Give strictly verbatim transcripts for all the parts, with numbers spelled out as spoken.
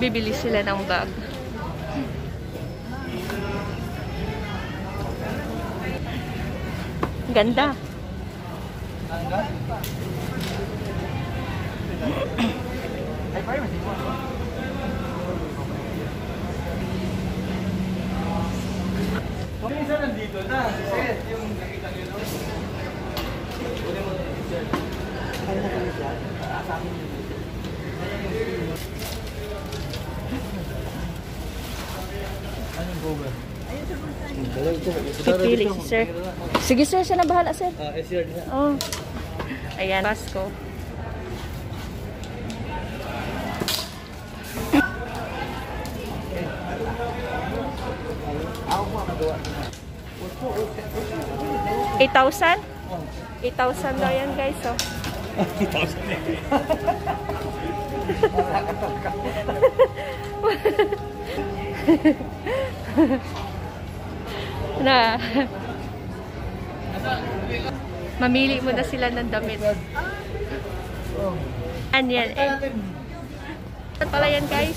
Bibili sila ng bag. Ganda. Minsan nandito na, set yung nakita nyo, no? Kunin mo ito, sir. Kaya na kami siya, sa amin yun. Anong cover? Pipili si sir. Sige sir, siya na bahala sir. Ah, eh sir. Oh. Ayan, Pasko. eight thousand? eight thousand daw yan guys, oh. eight thousand na. Mamili mo na sila ng damit. Anyan eh. Ano pala yan guys?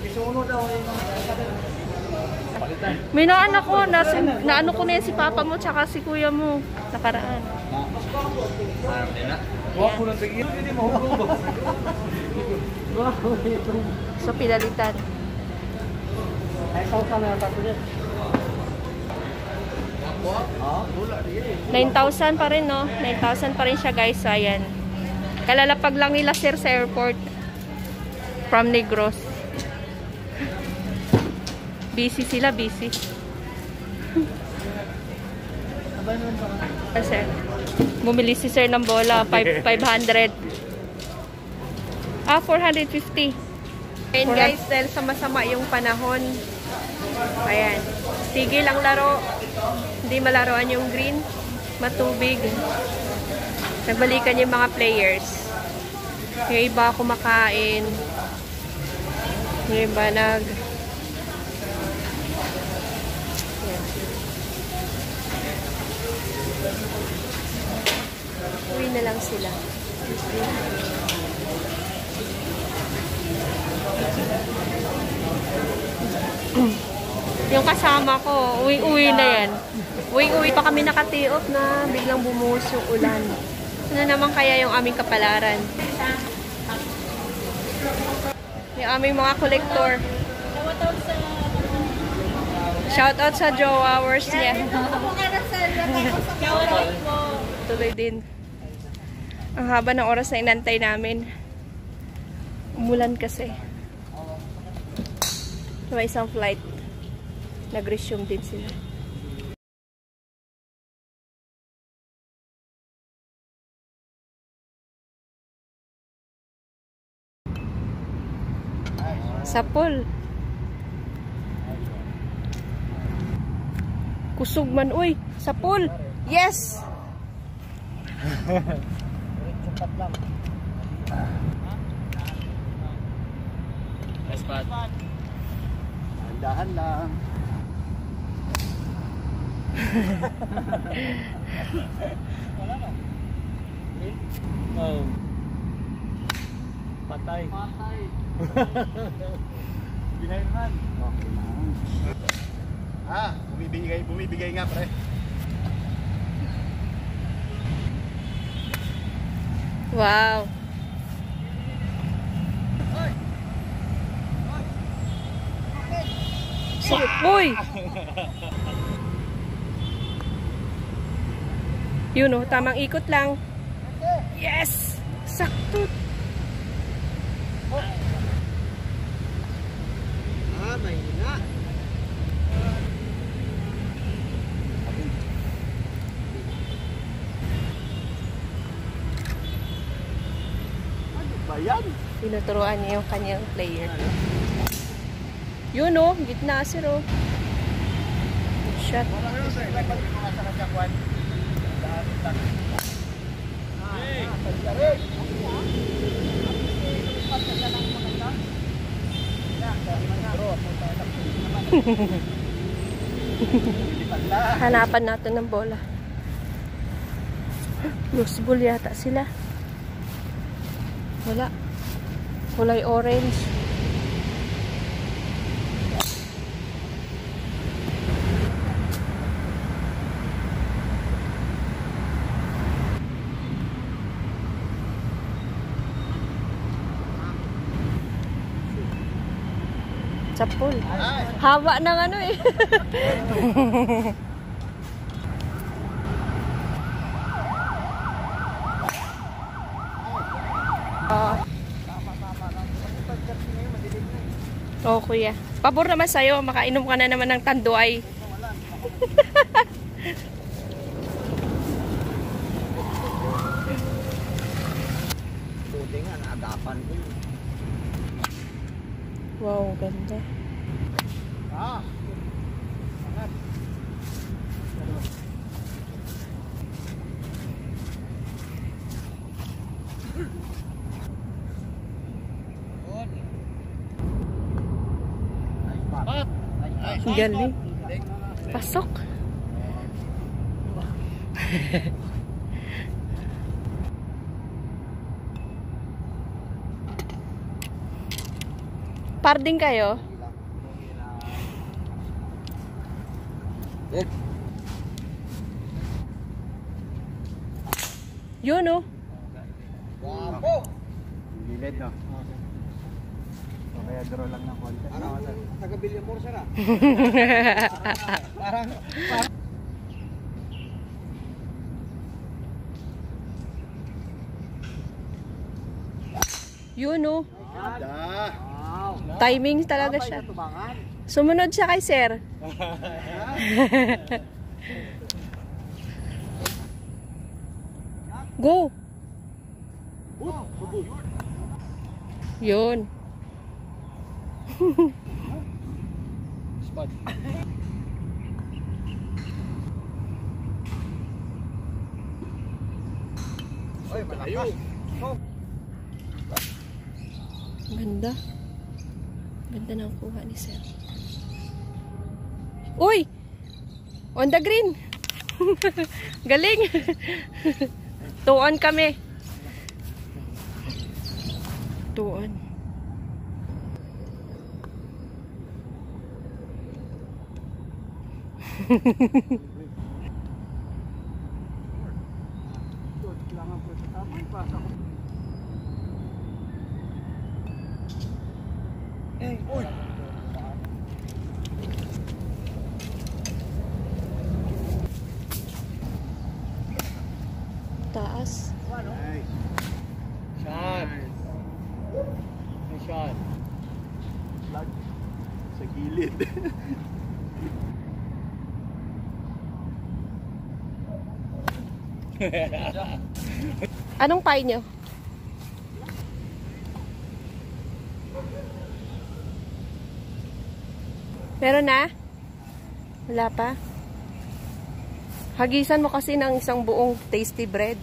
May naan ako, na, naano ko na yan si papa mo tsaka si kuya mo nakaraan. So pinalitan. nine thousand pa rin, no? nine thousand pa rin siya guys. So ayan, kalalapag lang nila sir sa airport from Negros. Busy sila, busy. Sir, bumili si sir ng bola, five hundred. Ah, four hundred fifty. Ayan guys, dahil sa masama yung panahon, ayan, tigil ang laro. Hindi malaroan yung green, matubig. Nagbalikan yung mga players. Yung iba kumakain. Yung iba nag... Uwi na lang sila. Yung kasama ko, uwi-uwi na yan. Uwi-uwi pa kami nakatiop na biglang bumuhos yung ulan. Ano naman kaya yung aming kapalaran? Yung aming mga kolektor. Shout out sa jowa hours niya. Tuloy din. Ang haba ng oras na inantay namin. Umulan kasi. So, isang flight. Nag-resume din sila. Sa pool. Kusog man, uy. Sa pool. Yes! Spot. Dahan lang. Wala ba? Oh. Patay. Patay. Binayhan. Okay lang. Ah, bumibigay, bumibigay nga pre. Wow. So, uy! Yun o, tamang ikot lang. Yes! Sakto! Ah, may na. Ano ba yan? Tinuturuan niya yung kanyang player. Yun o, gitna sir o. Shot. Hanapan natin ng bola. Loose ball yata sila. Wala. Kulay orange. Chapol. Haba ng ano eh. Oh. Oh, kuya. Pabor naman sa'yo. Makainom ka na naman ng tanduay. Buti nga, naagapan ko yun. Wow, ganda. Ah! Angat. Galing. Pasok. Parding kayo? Yun oh. Wapo! Gilid no? Kaya draw lang ng konti. Parang taga-billion more sir ah. Parang... Yun oh. Wow. Timing talaga siya. Sumunod siya kay sir. Go. Yun. Spot. Oy, malakas. Ganda. Ganda ng kuha ni sir. Uy! On the green! Galing! Two on kami. Two on. Eh, uy. Taas. Nice. Shot. Nice shot. Lag sa gilid. Anong pie nyo? Meron na? Wala pa? Hagisan mo kasi ng isang buong tasty bread.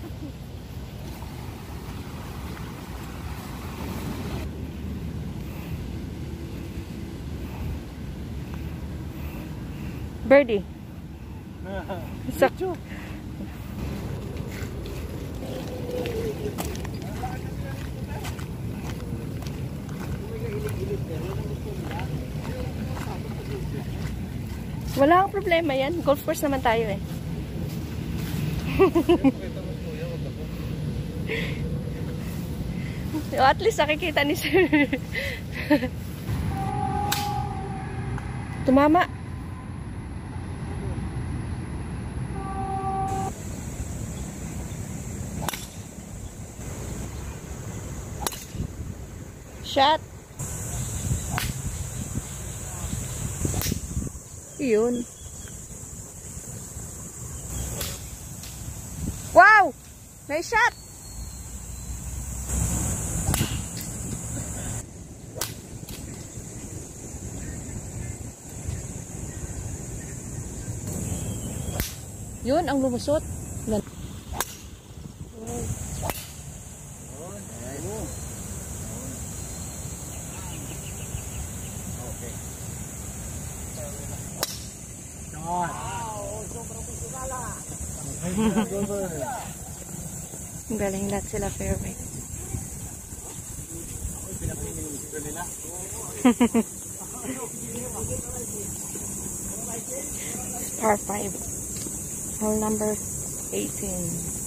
Birdie. Sakto. Wala akong problema yan. Golf course naman tayo eh. O, at least nakikita ni sir. Tumama. Shot. Yun. Wow! Nice shot! Yun ang lumusot. Ang galing lahat sila fairway. Par five. Hole number eighteen.